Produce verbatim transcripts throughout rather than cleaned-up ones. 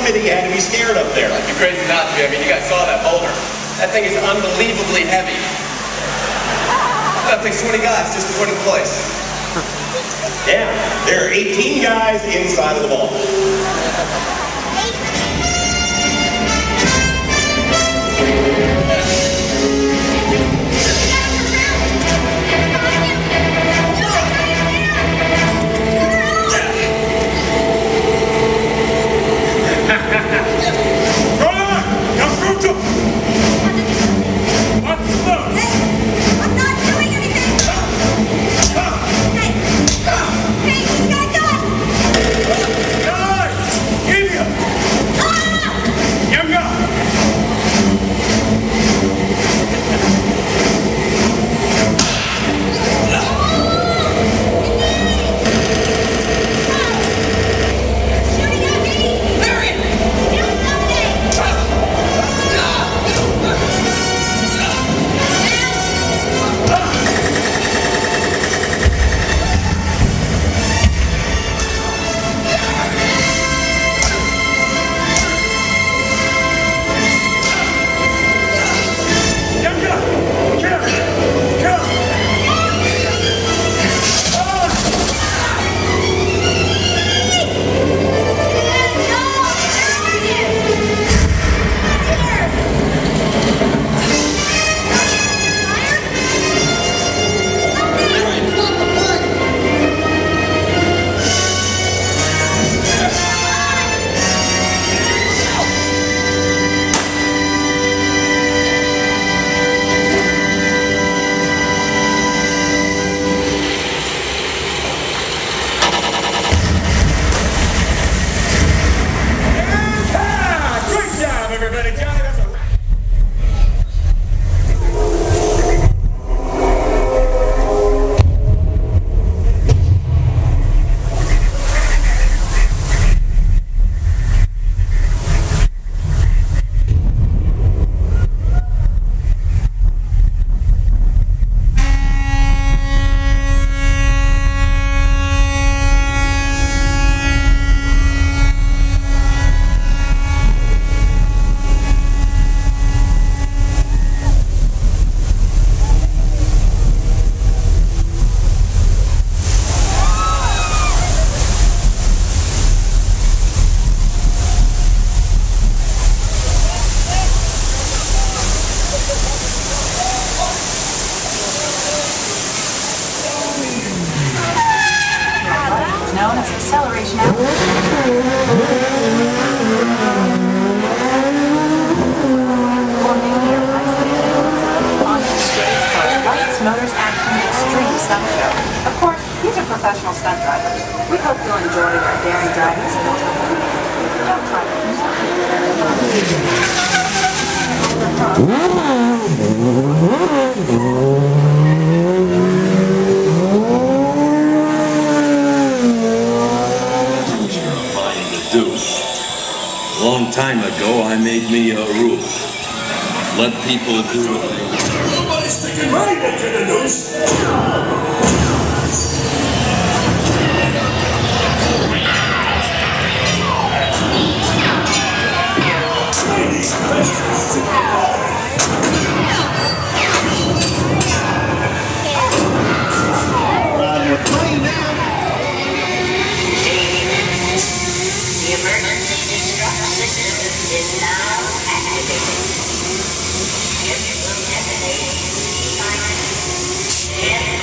admit he had to be scared up there. You're crazy not to be. I mean, you guys saw that boulder. That thing is unbelievably heavy. That takes twenty guys just to put it in place. Yeah, there are eighteen guys inside of the ball. known as acceleration out. Motors Action Extreme Stunt Show. Of course, these are professional stunt drivers. We hope you'll enjoy their daring driving skills. Don't try to do A long time ago, I made me a rule. Let people do what they want. Nobody's sticking my neck in the noose. Chinese bastards. Uh, we're playing now. The emergency distress system is now activated. Ship will detonate silence. Ship.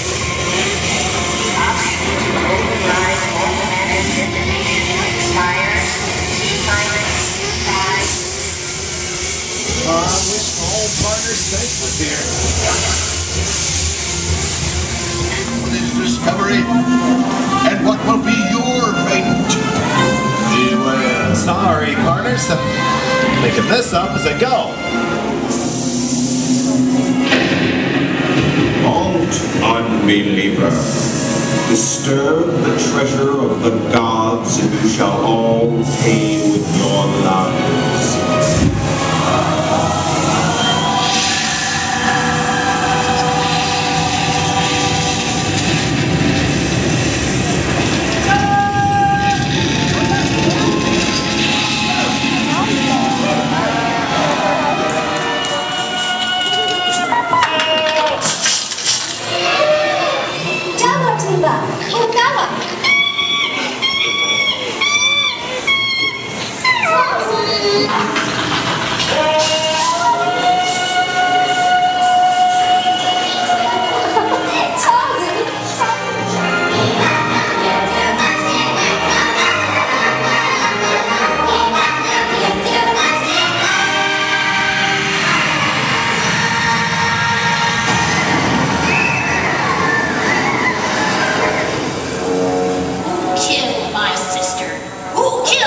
Option to override automatic detonation expires. Silence. Five. I wish my old partner Snake was here. This discovery, and what will be your fate? Well, sorry, partners. Picking this up as I go. Don't, unbeliever, disturb the treasure of the gods, and you shall all pay with your lives.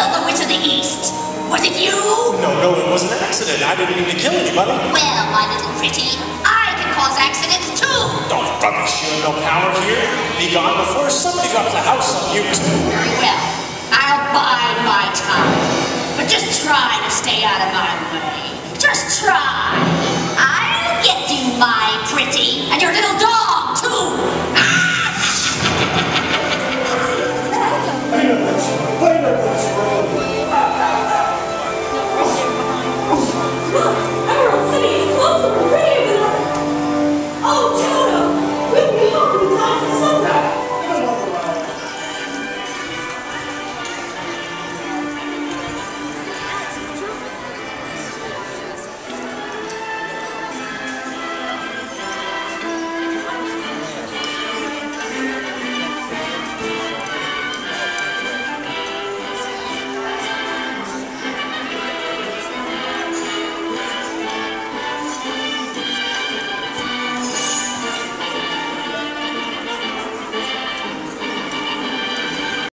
kill the Witch of the East? Was it you? No, no, it was an accident. I didn't mean to kill anybody. Well, my little pretty, I can cause accidents too. Don't rubbish. You have no power here. Be gone before somebody got the house on you too. Very well. I'll bide my time. But just try to stay out of my way. Just try. I'll get you, my pretty, and your little dog too. Wait a minute. Wait a minute.